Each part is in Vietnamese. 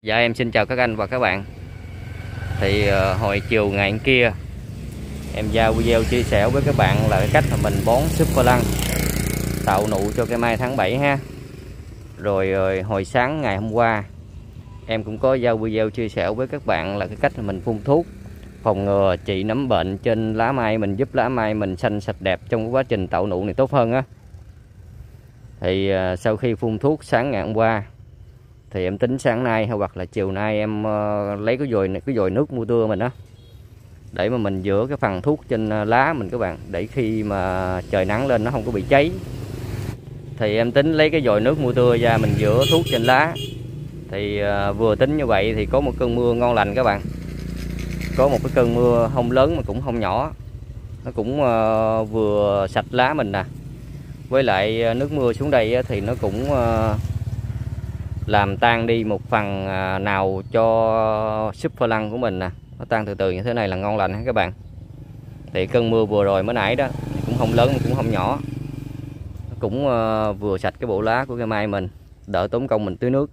Dạ em xin chào các anh và các bạn. Thì hồi chiều ngày hôm kia em ra video chia sẻ với các bạn là cái cách mà mình bón Super Lăng tạo nụ cho cây mai tháng 7 ha. Rồi hồi sáng ngày hôm qua em cũng có ra video chia sẻ với các bạn là cái cách mà mình phun thuốc phòng ngừa trị nấm bệnh trên lá mai mình, giúp lá mai mình xanh sạch đẹp trong quá trình tạo nụ này tốt hơn á. Thì sau khi phun thuốc sáng ngày hôm qua thì em tính sáng nay hoặc là chiều nay em lấy cái vòi nước mua tưa mình á, để mà mình rửa cái phần thuốc trên lá mình các bạn, để khi mà trời nắng lên nó không có bị cháy. Thì em tính lấy cái vòi nước mua tưa ra mình rửa thuốc trên lá. Thì vừa tính như vậy thì có một cơn mưa ngon lành các bạn, có một cái cơn mưa không lớn mà cũng không nhỏ, nó cũng vừa sạch lá mình nè, với lại nước mưa xuống đây thì nó cũng làm tan đi một phần nào cho Super Lăng của mình nè. Nó tan từ từ như thế này là ngon lành ha các bạn. Thì cơn mưa vừa rồi mới nãy đó cũng không lớn cũng không nhỏ, nó cũng vừa sạch cái bộ lá của cây mai mình, đỡ tốn công mình tưới nước.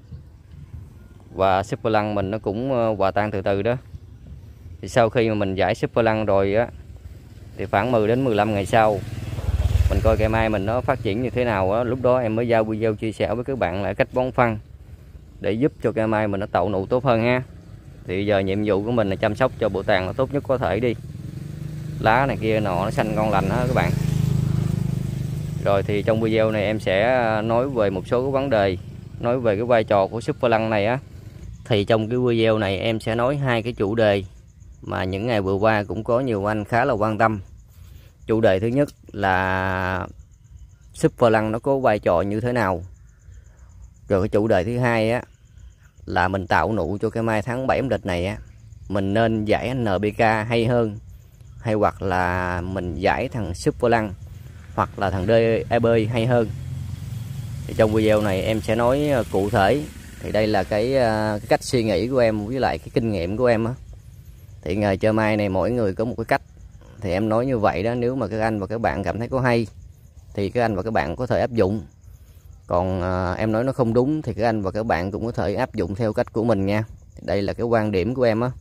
Và Super Lăng mình nó cũng hòa tan từ từ đó. Thì sau khi mà mình giải Super Lăng rồi á, thì khoảng 10 đến 15 ngày sau mình coi cây mai mình nó phát triển như thế nào á, lúc đó em mới ra video chia sẻ với các bạn lại cách bón phân để giúp cho cây mai mình nó tạo nụ tốt hơn ha. Thì giờ nhiệm vụ của mình là chăm sóc cho bộ tàn nó tốt nhất có thể đi, lá này kia nọ nó xanh ngon lành đó các bạn. Rồi thì trong video này em sẽ nói về một số cái vấn đề, nói về cái vai trò của Super Lăng này á. Thì trong cái video này em sẽ nói hai cái chủ đề mà những ngày vừa qua cũng có nhiều anh khá là quan tâm. Chủ đề thứ nhất là Super Lăng nó có vai trò như thế nào. Rồi cái chủ đề thứ hai á là mình tạo nụ cho cây mai tháng 7 âm lịch này á, mình nên giải NPK hay hơn, hay hoặc là mình giải thằng Super Lăng hoặc là thằng DAB hay hơn. Thì trong video này em sẽ nói cụ thể. Thì đây là cái cách suy nghĩ của em với lại cái kinh nghiệm của em á. Thì nghề chơi mai này mỗi người có một cái cách. Thì em nói như vậy đó, nếu mà các anh và các bạn cảm thấy có hay thì các anh và các bạn có thể áp dụng. Còn em nói nó không đúng thì các anh và các bạn cũng có thể áp dụng theo cách của mình nha. Đây là cái quan điểm của em á.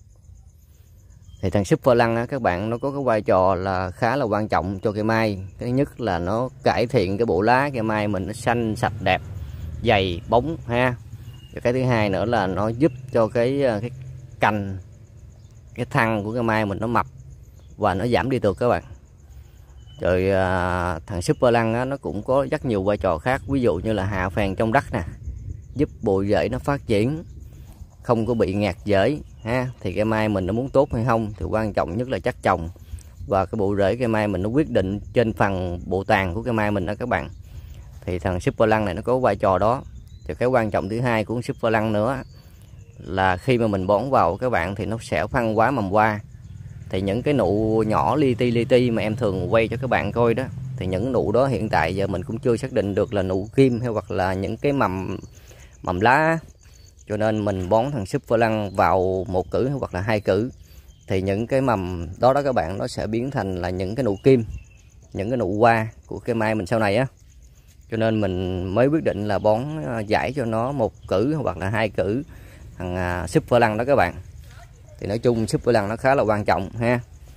Thì thằng Super Lăng á các bạn, nó có cái vai trò là khá là quan trọng cho cây mai. Cái thứ nhất là nó cải thiện cái bộ lá cây mai mình nó xanh sạch đẹp, dày bóng ha. Và cái thứ hai nữa là nó giúp cho cái cành, cái thân của cây mai mình nó mập và nó giảm đi tược các bạn. Rồi thằng Super Lăng á, nó cũng có rất nhiều vai trò khác, ví dụ như là hạ phèn trong đất nè, giúp bộ rễ nó phát triển không có bị ngạt rễ ha. Thì cây mai mình nó muốn tốt hay không thì quan trọng nhất là chắc trồng, và cái bộ rễ cây mai mình nó quyết định trên phần bộ tàn của cây mai mình đó các bạn. Thì thằng Super Lăng này nó có vai trò đó. Thì cái quan trọng thứ hai của Super Lăng nữa là khi mà mình bón vào các bạn thì nó sẽ phân hóa mầm hoa. Thì những cái nụ nhỏ li ti mà em thường quay cho các bạn coi đó, thì những nụ đó hiện tại giờ mình cũng chưa xác định được là nụ kim hay hoặc là những cái mầm lá. Cho nên mình bón thằng Super Lăng vào một cử hoặc là hai cử thì những cái mầm đó các bạn, nó sẽ biến thành là những cái nụ kim, những cái nụ hoa của cây mai mình sau này á. Cho nên mình mới quyết định là bón giải cho nó một cử hoặc là hai cử thằng Super Lăng đó các bạn. Thì nói chung Super Lăng nó khá là quan trọng ha.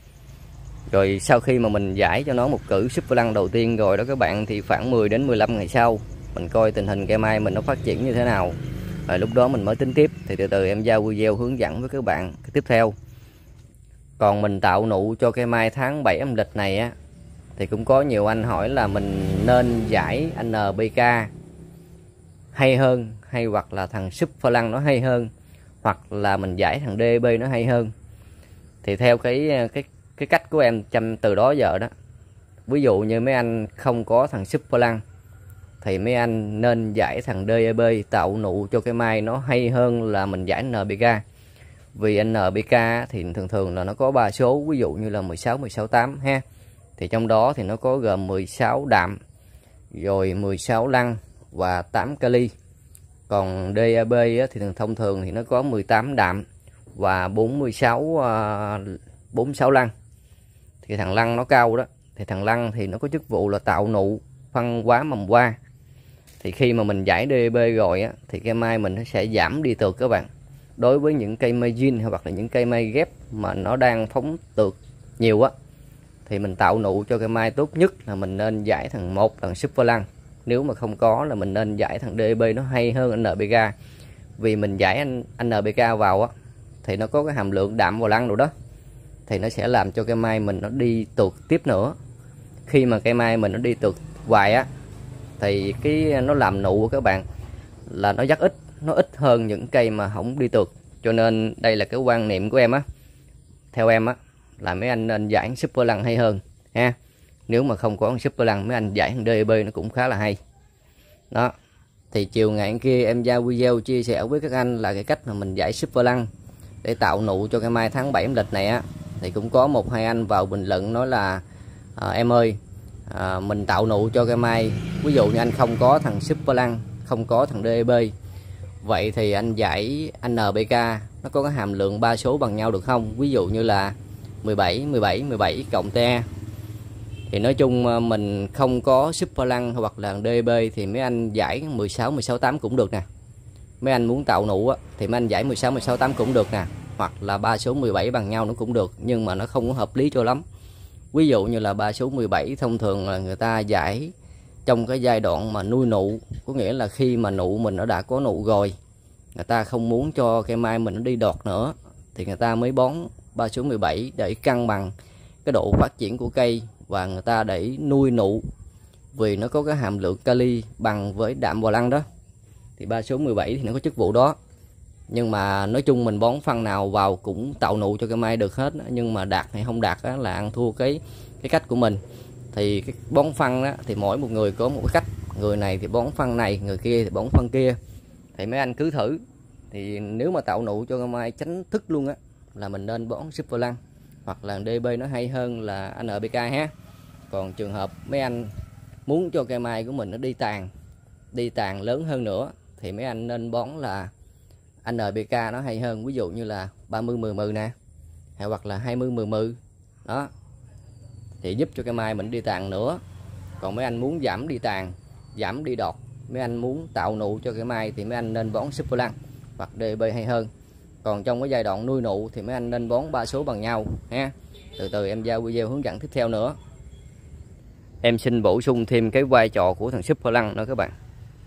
Rồi sau khi mà mình giải cho nó một cử Super Lăng đầu tiên rồi đó các bạn, thì khoảng 10 đến 15 ngày sau mình coi tình hình cây mai mình nó phát triển như thế nào, rồi lúc đó mình mới tính tiếp. Thì từ từ em ra video hướng dẫn với các bạn cái tiếp theo. Còn mình tạo nụ cho cây mai tháng 7 âm lịch này á, thì cũng có nhiều anh hỏi là mình nên giải NPK hay hơn, hay hoặc là thằng Super Lăng nó hay hơn, hoặc là mình giải thằng DB nó hay hơn. Thì theo cái cách của em chăm từ đó giờ đó, ví dụ như mấy anh không có thằng Super Lăng thì mấy anh nên giải thằng DAB tạo nụ cho cái mai nó hay hơn là mình giải NPK. Vì NPK thì thường thường là nó có 3 số, ví dụ như là 16, 16, 8 ha. Thì trong đó thì nó có gồm 16 đạm, rồi 16 lăng và 8 kali. Còn DAB thì thông thường thì nó có 18 đạm và 46 lăng. Thì thằng lăng nó cao đó. Thì thằng lăng thì nó có chức vụ là tạo nụ, phân hóa mầm hoa. Thì khi mà mình giải DAP rồi á, thì cây mai mình nó sẽ giảm đi tược các bạn. Đối với những cây mai zin hoặc là những cây mai ghép mà nó đang phóng tược nhiều á, thì mình tạo nụ cho cây mai tốt nhất là mình nên giải thằng Super Lăng. Nếu mà không có là mình nên giải thằng DAP, nó hay hơn NPK. Vì mình giải NPK vào á thì nó có cái hàm lượng đạm vào lăng rồi đó, thì nó sẽ làm cho cây mai mình nó đi tược tiếp nữa. Khi mà cây mai mình nó đi tược hoài á thì nó làm nụ của các bạn là nó rất ít, nó ít hơn những cây mà không đi tược. Cho nên đây là cái quan niệm của em á, theo em á, là mấy anh nên giải Super Lăng hay hơn ha. Nếu mà không có Super Lăng, mấy anh giải thằng DAP nó cũng khá là hay đó. Thì chiều ngày kia em ra video chia sẻ với các anh là cái cách mà mình giải Super Lăng để tạo nụ cho cây mai tháng 7 âm lịch này á. Thì cũng có 1-2 anh vào bình luận nói là em ơi, mình tạo nụ cho cây mai, ví dụ như anh không có thằng Super Lăng, không có thằng DAP, vậy thì anh giải NPK nó có cái hàm lượng 3 số bằng nhau được không? Ví dụ như là 17 17 17 cộng te. Thì nói chung mình không có Super Lăng hoặc là DAP thì mấy anh giải 16 16 8 cũng được nè. Mấy anh muốn tạo nụ á thì mấy anh giải 16 16 8 cũng được nè, hoặc là 3 số 17 bằng nhau nó cũng được, nhưng mà nó không có hợp lý cho lắm. Ví dụ như là 3 số 17 thông thường là người ta giải trong cái giai đoạn mà nuôi nụ, có nghĩa là khi mà nụ mình nó đã có nụ rồi, người ta không muốn cho cây mai mình nó đi đọt nữa, thì người ta mới bón 3 số 17 để cân bằng cái độ phát triển của cây, và người ta để nuôi nụ, vì nó có cái hàm lượng kali bằng với đạm bò lăng đó. Thì 3 số 17 thì nó có chức vụ đó. Nhưng mà nói chung mình bón phân nào vào cũng tạo nụ cho cây mai được hết, nhưng mà đạt hay không đạt là ăn thua cái cách của mình. Thì cái bón phân đó thì mỗi một người có một cái cách, người này thì bón phân này, người kia thì bón phân kia. Thì mấy anh cứ thử. Thì nếu mà tạo nụ cho cây mai tránh thức luôn á, là mình nên bón Super Lăng hoặc là DAP nó hay hơn là NPK ha. Còn trường hợp mấy anh muốn cho cây mai của mình nó đi tàn lớn hơn nữa, thì mấy anh nên bón là NPK nó hay hơn. Ví dụ như là 30-10-10 nè, hay hoặc là 20-10-10 đó, thì giúp cho cây mai mình đi tàn nữa. Còn mấy anh muốn giảm đi tàn, giảm đi đọt, mấy anh muốn tạo nụ cho cây mai thì mấy anh nên bón Super Lăng hoặc DAP hay hơn. Còn trong cái giai đoạn nuôi nụ thì mấy anh nên bón 3 số bằng nhau ha. Từ từ em ra video hướng dẫn tiếp theo nữa. Em xin bổ sung thêm cái vai trò của thằng Super Lăng nữa các bạn.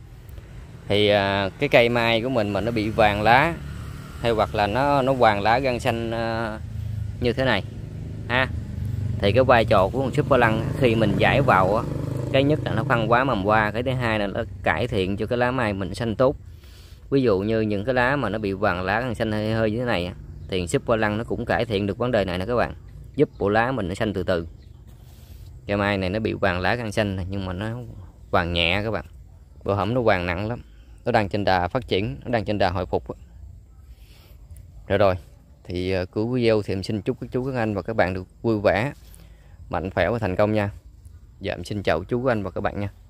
Thì cái cây mai của mình mà nó bị vàng lá, hay hoặc là nó vàng lá gân xanh như thế này ha, thì cái vai trò của con Super Lăng khi mình giải vào á, cái nhất là nó phân hóa mầm hoa, cái thứ hai là nó cải thiện cho cái lá mai mình xanh tốt. Ví dụ như những cái lá mà nó bị vàng lá gân xanh hơi hơi như thế này thì Super Lăng nó cũng cải thiện được vấn đề này nè các bạn, giúp bộ lá mình nó xanh từ từ. Cây mai này nó bị vàng lá gân xanh nhưng mà nó vàng nhẹ các bạn, bữa hổm nó vàng nặng lắm, nó đang trên đà phát triển, nó đang trên đà hồi phục. Rồi thì cuối video thì em xin chúc các chú các anh và các bạn được vui vẻ, mạnh khỏe và thành công nha. Dạ em xin chào chú anh và các bạn nha.